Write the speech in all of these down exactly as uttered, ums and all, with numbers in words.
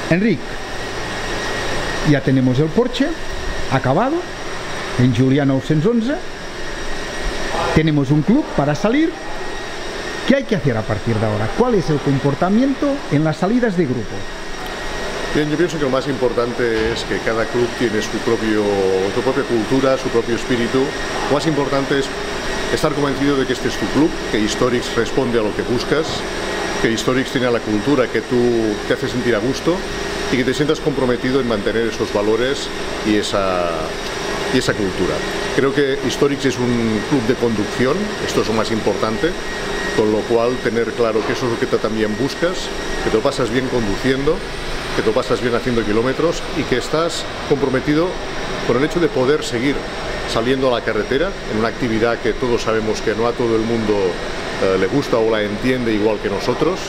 Enric, ya tenemos el Porsche acabado en Julià novecientos once, tenemos un club para salir. ¿Qué hay que hacer a partir de ahora? ¿Cuál es el comportamiento en las salidas de grupo? Bien, yo pienso que lo más importante es que cada club tiene su, propio, su propia cultura, su propio espíritu. Lo más importante es estar convencido de que este es tu club, que Historics responde a lo que buscas, que Historics tiene la cultura que tú te hace sentir a gusto y que te sientas comprometido en mantener esos valores y esa, y esa cultura. Creo que Historics es un club de conducción, esto es lo más importante, con lo cual tener claro que eso es lo que tú también buscas, que te lo pasas bien conduciendo, que te lo pasas bien haciendo kilómetros y que estás comprometido con el hecho de poder seguir saliendo a la carretera en una actividad que todos sabemos que no a todo el mundo eh, le gusta o la entiende igual que nosotros.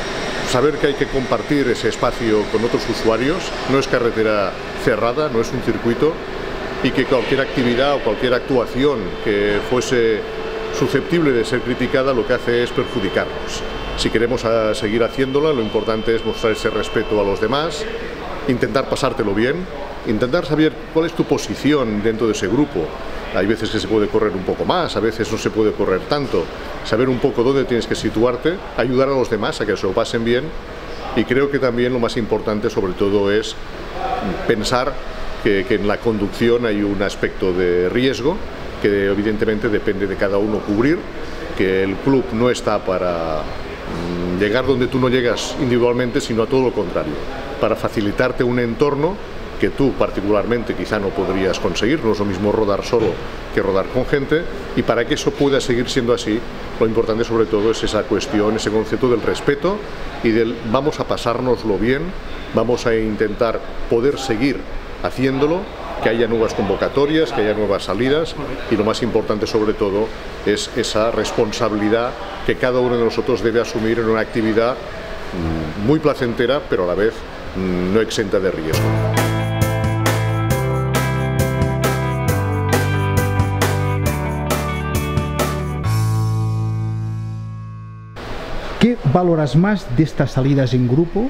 Saber que hay que compartir ese espacio con otros usuarios, no es carretera cerrada, no es un circuito, y que cualquier actividad o cualquier actuación que fuese susceptible de ser criticada lo que hace es perjudicarnos. Si queremos a seguir haciéndola, lo importante es mostrar ese respeto a los demás, intentar pasártelo bien, intentar saber cuál es tu posición dentro de ese grupo. Hay veces que se puede correr un poco más, a veces no se puede correr tanto. Saber un poco dónde tienes que situarte, ayudar a los demás a que se lo pasen bien, y creo que también lo más importante sobre todo es pensar que, que en la conducción hay un aspecto de riesgo que evidentemente depende de cada uno cubrir, que el club no está para llegar donde tú no llegas individualmente, sino a todo lo contrario, para facilitarte un entorno que tú particularmente quizá no podrías conseguir. No es lo mismo rodar solo que rodar con gente, y para que eso pueda seguir siendo así, lo importante sobre todo es esa cuestión, ese concepto del respeto y del vamos a pasárnoslo bien, vamos a intentar poder seguir haciéndolo, que haya nuevas convocatorias, que haya nuevas salidas, y lo más importante sobre todo es esa responsabilidad que cada uno de nosotros debe asumir en una actividad muy placentera, pero a la vez no exenta de riesgo. ¿Qué valoras más de estas salidas en grupo?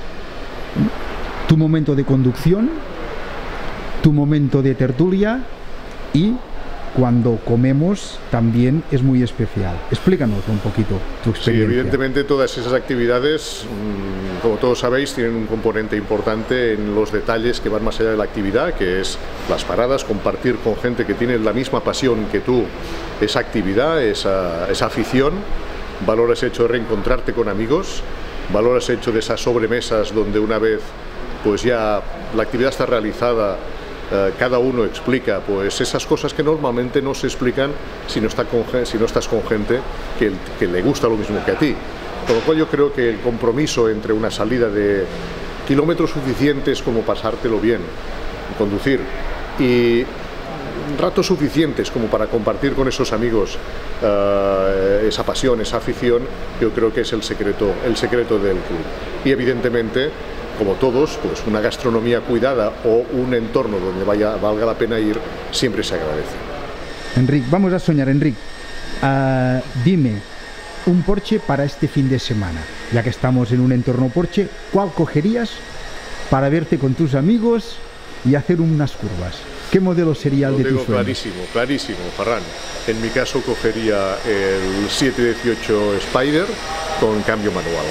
Tu momento de conducción, tu momento de tertulia, y cuando comemos también es muy especial. Explícanos un poquito tu experiencia. Sí, evidentemente todas esas actividades, como todos sabéis, tienen un componente importante en los detalles que van más allá de la actividad, que es las paradas, compartir con gente que tiene la misma pasión que tú esa actividad, esa, esa afición. Valoras el hecho de reencontrarte con amigos, valoras el hecho de esas sobremesas donde una vez pues ya la actividad está realizada, eh, cada uno explica pues esas cosas que normalmente no se explican si no, está con, si no estás con gente que, que le gusta lo mismo que a ti. Con lo cual yo creo que el compromiso entre una salida de kilómetros suficientes como pasártelo bien, conducir, y ratos suficientes como para compartir con esos amigos uh, esa pasión, esa afición, yo creo que es el secreto, el secreto del club. Y evidentemente, como todos, pues una gastronomía cuidada o un entorno donde vaya, valga la pena ir, siempre se agradece. Enric, vamos a soñar, Enric. Uh, dime, un Porsche para este fin de semana, ya que estamos en un entorno Porsche, ¿cuál cogerías para verte con tus amigos y hacer unas curvas? ¿Qué modelo sería el de tus sueños? Lo tengo clarísimo, clarísimo, Ferran. En mi caso cogería el siete dieciocho Spider con cambio manual.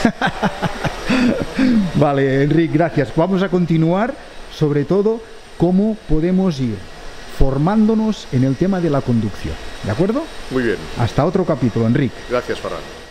Vale, Enric, gracias. Vamos a continuar, sobre todo, cómo podemos ir formándonos en el tema de la conducción. ¿De acuerdo? Muy bien. Hasta otro capítulo, Enric. Gracias, Ferran.